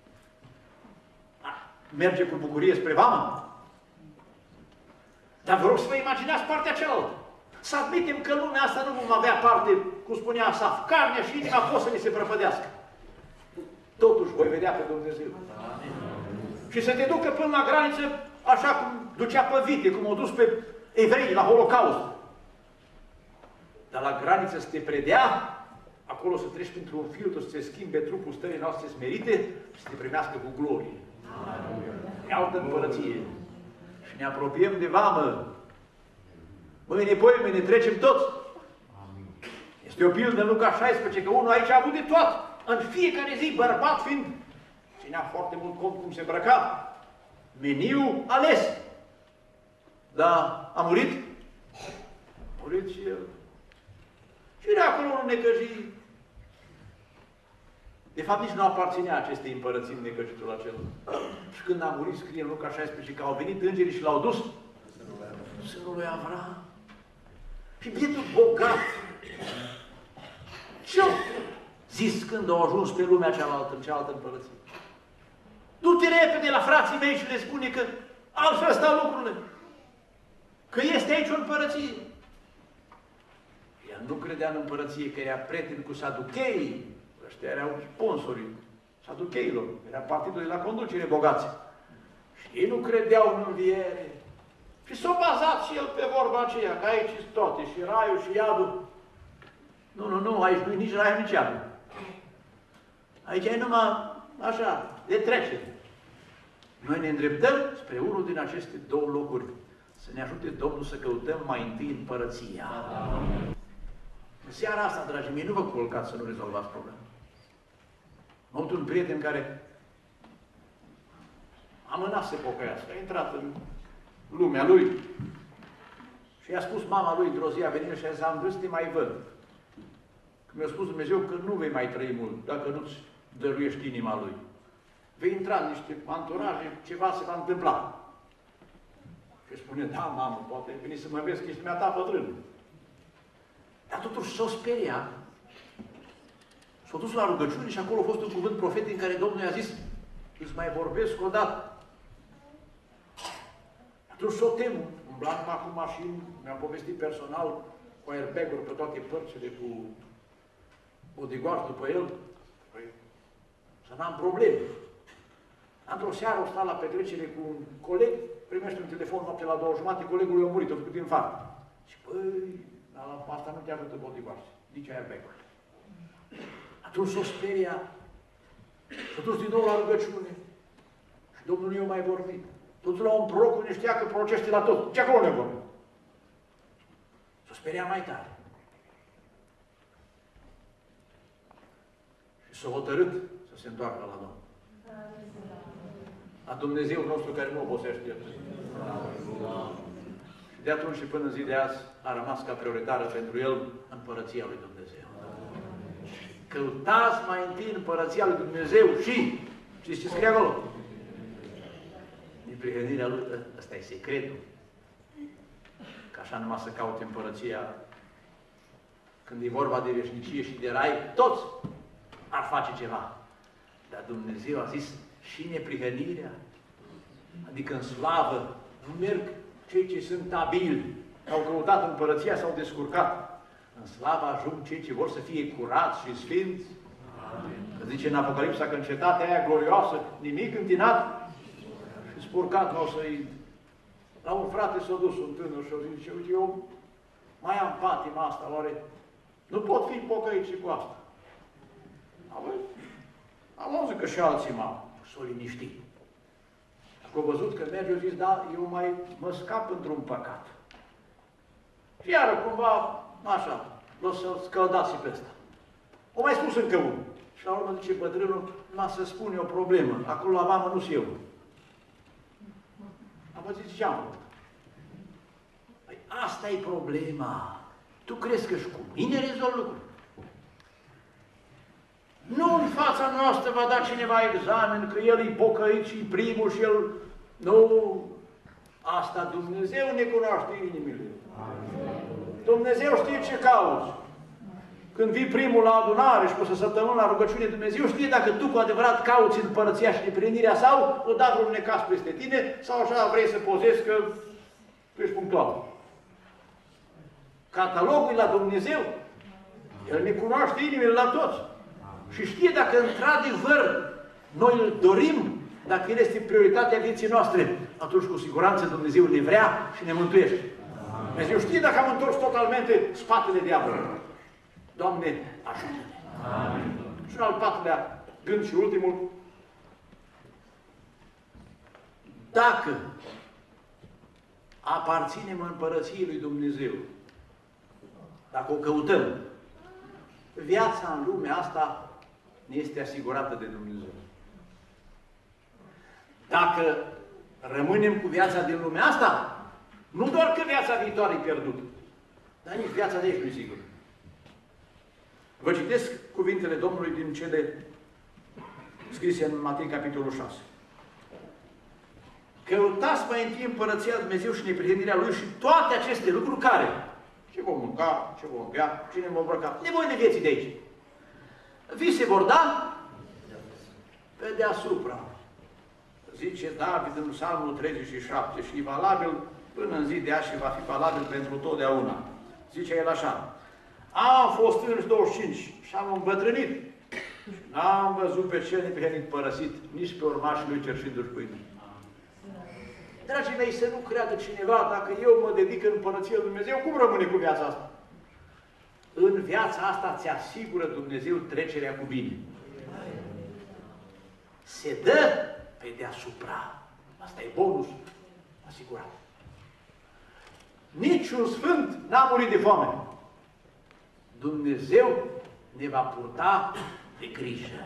Merge cu bucurie spre vamă? Dar vă rog să vă imaginați partea cealaltă. Să admitem că lumea asta nu vom avea parte, cum spunea Asaf, carnea și inima pot să ni se prăpădească. Totuși voi vedea pe Dumnezeu. Amin. Și să te ducă până la graniță, așa cum ducea pe vite, cum au dus pe evrei la Holocaust. Dar la graniță să te predea, acolo să treci printr-un filtru, să te schimbe trupul stării noastre smerite și să te primească cu glorie. E altă împărăție. Și ne apropiem de vamă. Mâine, poimâine, trecem toți. Este o pildă în Luca 16, că unul aici a avut de toate. În fiecare zi, bărbat fiind, ținea foarte mult cont cum se îmbrăca. Meniu ales. Dar a murit? A murit și el. Și de acolo unul necăjit. De fapt, nici nu aparținea acestei împărății în necăjitul acela. Și când a murit, scrie în Luca 16, că au venit îngerii și l-au dus sânul lui Avram. Și bietul bogat. Ce-o zis când au ajuns pe lumea cealaltă, în cealaltă împărăție? Du-te repede la frații mei și le spune că altfel stau lucrurile. Că este aici o împărăție. Ea nu credea în împărăție, că era prieten cu saducheii. Ăștia erau sponsorii saducheilor. Era partidul de la conducere bogați. Și ei nu credeau în înviere. Și s-a bazat și el pe vorba aceea, că aici sunt toate, și raiul și iadul. Nu, aici nu-i nici raiul, nici iadul. Aici e numai așa, de trecere. Noi ne îndreptăm spre unul din aceste două locuri. Să ne ajute Domnul să căutăm mai întâi împărăția. În seara asta, dragii mei, nu vă culcați să nu rezolvați problema. Am avut un prieten care a mânat să se pocăiască, a intrat în lumea lui și i-a spus mama lui într-o zi, a venit și a zis, am vrut să te mai văd. Că mi-a spus Dumnezeu că nu vei mai trăi mult dacă nu-ți dăruiești inima lui. Vei intra în niște anturaje, ceva se va întâmpla. Și spune, da, mamă, poate veni să mă vezi că ești dumneata bătrân. Dar totuși s-o speria. S-a dus la rugăciune și acolo a fost un cuvânt profetic în care Domnul i-a zis, îți mai vorbesc o dată. Atunci s-o tem, umblam cu mașini, mi-am povestit personal cu airbag-uri pe toate părțile, cu bodyguard după el, păi, să n-am probleme. Într-o seară o stat la petrecere cu un coleg, primește un telefon noapte la 2:30, colegul lui a murit, a făcut infarct. Și păi, asta nu te ajută bodyguard, nici airbag-uri. Atunci s-o speria, s-a dus din nou la rugăciune și Domnul nu i-a mai vorbit. Totul la un proroc ne știa că prorocește la tot. Ce acolo ne vorbim? S-o speria mai tare. Și s-a hotărât să se întoarcă la Domnul. a Dumnezeu nostru care nu obosește El. Și de atunci și până în zi de azi a rămas ca prioritară pentru El împărăția lui Dumnezeu. Căutați mai întâi împărăția lui Dumnezeu și, știți ce scrie acolo? Neprihănirea Lui, ăsta e secretul. Că așa numai să caute împărăția, când e vorba de veșnicie și de rai, toți ar face ceva. Dar Dumnezeu a zis și neprihănirea, adică în slavă, nu merg cei ce sunt abili, au căutat împărăția, s-au descurcat. În slavă ajung cei ce vor să fie curați și sfinți. Că zice în Apocalipsa că în cetatea aia glorioasă, nimic întinat și spurcat nu o să intre. La un frate s-a dus un tânăr și a zis, uite, eu mai am patima asta, oare nu pot fi pocăit și cu asta? Am auzit că și alții s-au liniștit. Dacă au văzut că merge, au zis, da, eu mai mă scap într-un păcat. Și iară cumva, așa, o să scăldați și pe ăsta. O mai spus încă unul. Și la urmă zice bătrânul, n-a să spune o problemă, acolo la mamă nu-s eu. Am zis, ce am făcut? Păi asta e problema. Tu crezi că și cu mine rezolv lucruri? Nu în fața noastră va da cineva examen, că el e pocăit și primul și el... Nu! Asta Dumnezeu ne cunoaște inimile. Dumnezeu știe ce cauți. Când vii primul la adunare și pus săptămână la rugăciune, Dumnezeu știe dacă tu cu adevărat cauți împărăția și neprihănirea sau o da vreun necaz peste tine sau așa vrei să pozezi că tu ești punctual. Catalogul la Dumnezeu, El ne cunoaște inimile la toți. Și știe dacă într-adevăr noi îl dorim, dacă El este prioritatea vieții noastre, atunci cu siguranță Dumnezeu ne vrea și ne mântuiește. Dumnezeu știe dacă am întors totalmente spatele diavolului. Doamne, ajută-ne! Și un al patrulea gând și ultimul. Dacă aparținem împărăției lui Dumnezeu, dacă o căutăm, viața în lumea asta ne este asigurată de Dumnezeu. Dacă rămânem cu viața din lumea asta, nu doar că viața viitoare e pierdută, dar nici viața de aici nu e sigură. Vă citesc cuvintele Domnului din cele scrise în Matei, capitolul 6. Căutați mai întâi împărăția lui Dumnezeu și neprihănirea Lui și toate aceste lucruri care? Ce vom mânca, ce vom bea, cine vom îmbrăca, nevoile vieții de aici. Vi se vor da pe deasupra. Zice David în Psalmul 37 și e valabil până în zi de azi și va fi valabil pentru totdeauna. Zice el așa. Am fost în 25 și am îmbătrânit. N-am văzut pe cel neprihănit părăsit, nici pe urmașii lui cerșindu-și pâine. Dragii mei, să nu creadă cineva, dacă eu mă dedic în împărăția lui Dumnezeu, cum rămâne cu viața asta? În viața asta ți asigură Dumnezeu trecerea cu bine. Se dă pe deasupra. Asta e bonus asigurat. Niciun sfânt n-a murit de foame. Dumnezeu ne va purta de grijă.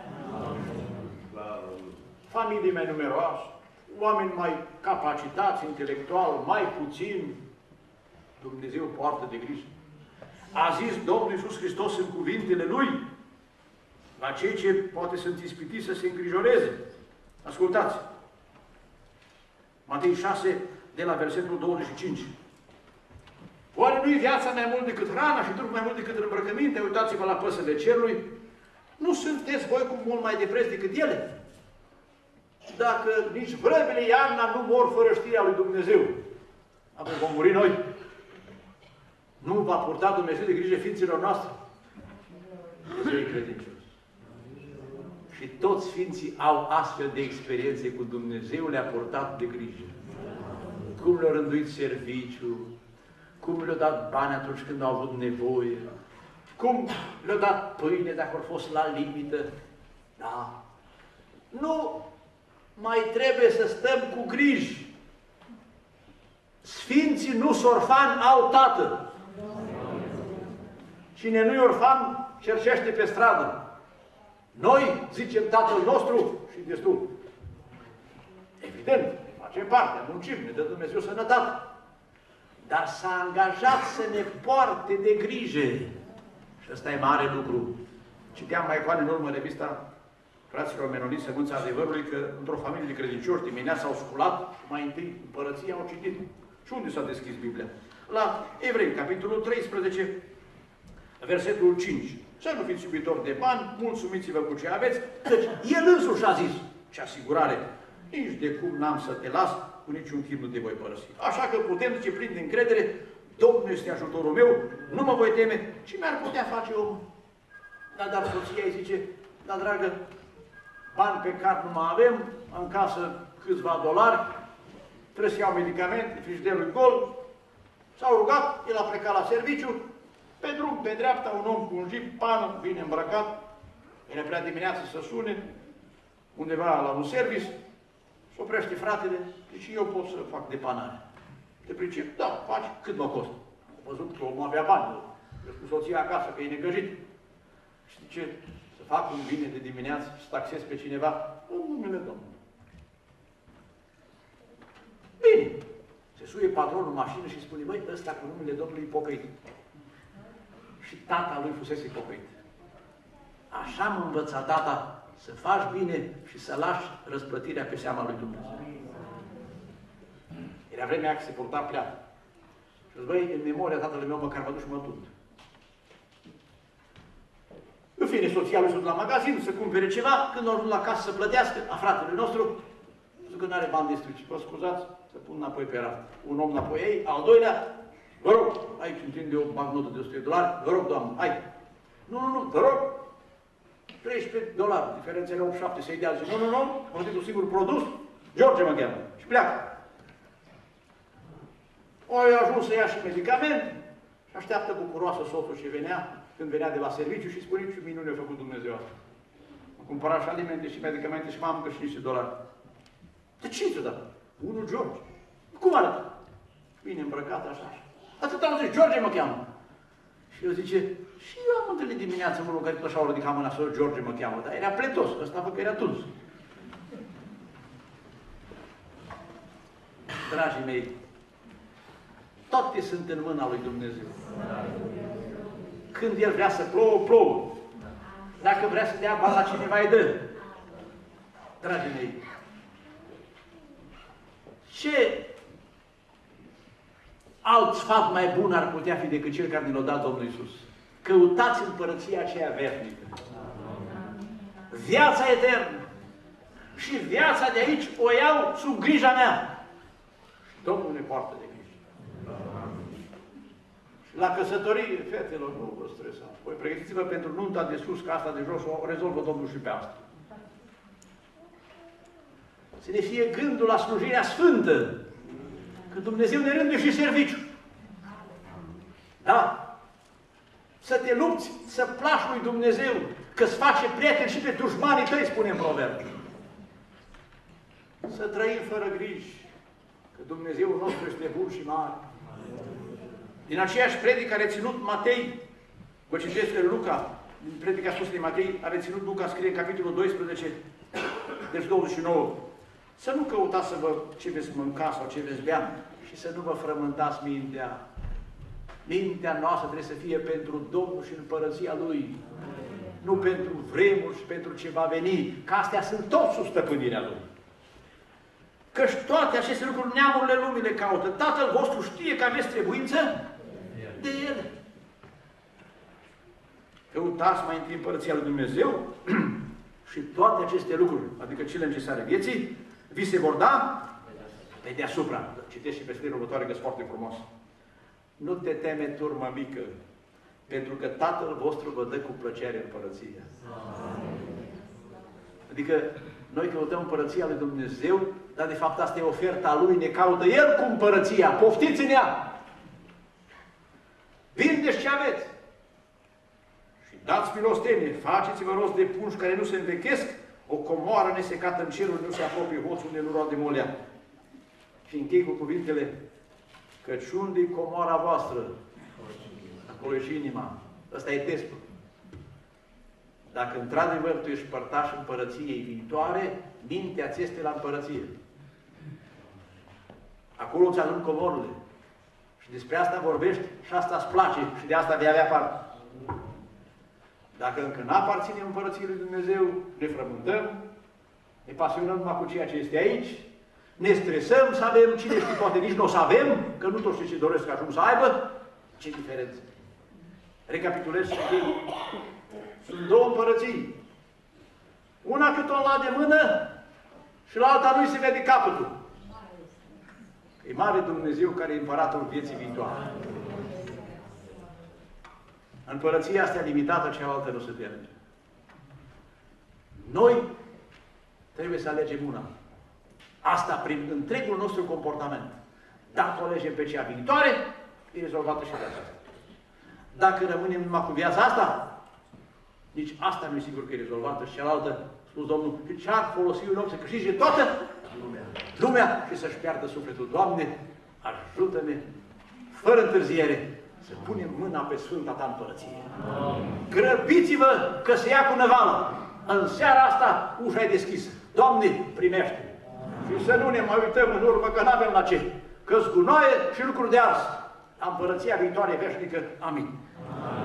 Familii mai numeroase, oameni mai capacitați intelectual, mai puțini, Dumnezeu poartă de grijă. A zis Domnul Iisus Hristos în cuvintele Lui, la cei ce poate sunt ispitiți să se îngrijoreze. Ascultați! Matei 6, de la versetul 25. Oare nu-i viața mai mult decât hrana și trupul mai mult decât îmbrăcăminte? Uitați-vă la păsările cerului. Nu sunteți voi cu mult mai de preț decât ele? Dacă nici vrăbile iarna nu mor fără știrea lui Dumnezeu, apoi vom muri noi. Nu va purta Dumnezeu de grijă ființelor noastre? Dumnezeu e credincios. Și toți sfinții au astfel de experiențe cu Dumnezeu, le-a purtat de grijă. Cum le-a rânduit serviciu, cum le-a dat bani atunci când au avut nevoie, cum le-a dat pâine dacă au fost la limită. Da. Nu mai trebuie să stăm cu griji. Sfinții nu-s orfani, au tată. Cine nu-i orfan, cerșește pe stradă. Noi zicem Tatăl nostru și destul. Evident. evident, facem parte, muncim, ne dă Dumnezeu sănătate. Dar s-a angajat să ne poarte de grijă. Și ăsta e mare lucru. Citeam mai cu ani în urmă revista Fraților Menoniți, Sămânța Adevărului, că într-o familie de credincioși dimineața au sculat, mai întâi Împărăția au citit. Și unde s-a deschis Biblia? La Evrei, capitolul 13, versetul 5. Să nu fiți iubitori de bani, mulțumiți-vă cu ce aveți, căci El însuși a zis, ce asigurare, nici de cum n-am să te las, cu niciun chip nu te voi părăsi. Așa că putem zice plin de încredere, Domnul este ajutorul meu, nu mă voi teme, ce mi-ar putea face omul? Dar soția îi zice, dar dragă, bani pe card nu mai avem, în casă câțiva dolari, trebuie să iau medicamente, frigiderul gol. S-au rugat, el a plecat la serviciu, pe drum, pe dreapta, un om cu un jeep, pană, bine îmbrăcat, era prea dimineață să sune, undeva la un service, se oprește fratele, deci eu pot să fac depanare. Te pricep? Da, faci, cât mă costă? Am văzut că omul avea bani, eu cu soția acasă, că e negăjit. Știi ce? Să fac un bine de dimineață, să taxez pe cineva, în numele Domnului. Bine! Se suie patronul în mașină și spune, băi, ăsta cu numele Domnului e pocăit. Și tata lui fusese pocăit. Așa mă învăța tata să faci bine și să lași răsplătirea pe seama lui Dumnezeu. Era vremea că se purta pleată. Și zic, băi, în memoria tatălui meu măcar mă duc și mă tund. În fine, soția lui s-a dus la magazin să cumpere ceva, când a ajuns la casă să plătească, a fratelui nostru, zic că nu are bani destui. Vă scuzați, să pun înapoi pe raft. Un om înapoi ei, al doilea, vă rog, aici întinde o bancnotă de $100, vă rog, doamnă, hai. Nu, vă rog, $13, diferența era 87, să-i dea, zice, nu, mă zic un singur produs, George mă cheamă, și pleacă. O ajuns să ia și medicament și așteaptă bucuroasă soțul ce venea, când venea de la serviciu și spune ce minune a făcut Dumnezeu asta. Am cumpărat și alimente și medicamente și m-am și niște dolari. De ce ți-o dat? Unul George. Cum arată? Bine îmbrăcat așa. Atât am zis, George mă cheamă. Și eu zice, și eu am întâlnit dimineața unul care tot așa o ridica mâna să George mă cheamă, dar era pletos, ăsta fă că era tuns. Dragii mei, toate sunt în mâna lui Dumnezeu. Când El vrea să plouă, plouă. Dacă vrea să dea bani la cineva, îi dă. Dragii mei, ce alt sfat mai bun ar putea fi decât cel care ne l-a dat Domnul Iisus? Căutați împărăția aceea veșnică. Viața eternă. Și viața de aici o iau sub grija mea. Și Domnul ne poartă de grijă. Și la căsătorie, fetelor, nu vă stresați. Păi pregătiți-vă pentru nunta de sus, că asta de jos o rezolvă Domnul și pe asta. Să ne fie gândul la slujirea sfântă, că Dumnezeu ne rânduie și serviciu. Da? Să te lupți, să placi lui Dumnezeu, că-ți face prieteni și pe dușmanii tăi, spune în proverb. Să trăim fără griji, că Dumnezeul nostru este bun și mare. Din aceeași predică a reținut Matei, vă citesc Luca, din predica spusă de Matei, a reținut Luca, scrie în capitolul 12, deci 29. Să nu căutați să vă ce veți mânca sau ce veți bea și să nu vă frământați mintea. Mintea noastră trebuie să fie pentru Domnul și împărăția Lui. Nu pentru vremuri și pentru ce va veni, că astea sunt tot sub stăpânirea Lui. Căci toate aceste lucruri neamurile lumii le caută. Tatăl vostru știe că aveți trebuință de ele. Căutați mai întâi împărăția lui Dumnezeu și toate aceste lucruri, adică cele necesare vieții, vi se vor da pe deasupra. Citeți și pe stilul următoare, că sunt foarte frumos. Nu te teme, turmă mică, pentru că Tatăl vostru vă dă cu plăcere împărăția. Adică noi căutăm împărăția lui Dumnezeu, dar de fapt asta e oferta Lui, ne caută El cu împărăția. Poftiți în ea! Vindeți ce aveți! Și dați milostenie, faceți-vă rost de pungi care nu se învechesc, o comoară nesecată în cerul, nu se apropie hoțul unde nu roade molea. Și închei cu cuvintele, căci unde-i comoara voastră? Acolo e și inima. Ăsta e testul. Dacă într-adevăr tu ești părtaș împărăției viitoare, mintea ți este la împărăție. Acolo îți alung comorurile. Și despre asta vorbești și asta îți place și de asta vei avea parte. Dacă încă n-aparținem Împărăției lui Dumnezeu, ne frământăm, ne pasionăm numai cu ceea ce este aici, ne stresăm să avem, cine știe, poate nici nu o să avem, că nu toți ce doresc ajung să aibă. Ce diferență! Recapitulez și închei. Sunt două împărății. Una cât o la de mână și la alta nu-i se vede capătul. E mare Dumnezeu care e împăratul vieții viitoare. Împărăția asta limitată, cealaltă nu se pierde. Noi trebuie să alegem una. Asta prin întregul nostru comportament. Dacă o alegem pe cea viitoare, e rezolvată și de aceasta. Dacă rămânem numai cu viața asta, nici asta nu e sigur că e rezolvată și cealaltă, spus Domnul, ce-ar folosi un om să câștige toată lumea și să-și piardă sufletul. Doamne, ajută-ne, fără întârziere, să punem mâna pe Sfânta Ta împărăție. Grăbiți-vă că se ia cu năvală. În seara asta ușa e deschisă. Doamne, primește! Și să nu ne mai uităm în urmă că n-avem la ce. Că-s gunoaie și lucruri de ars. La împărăția viitoare veșnică. Amin.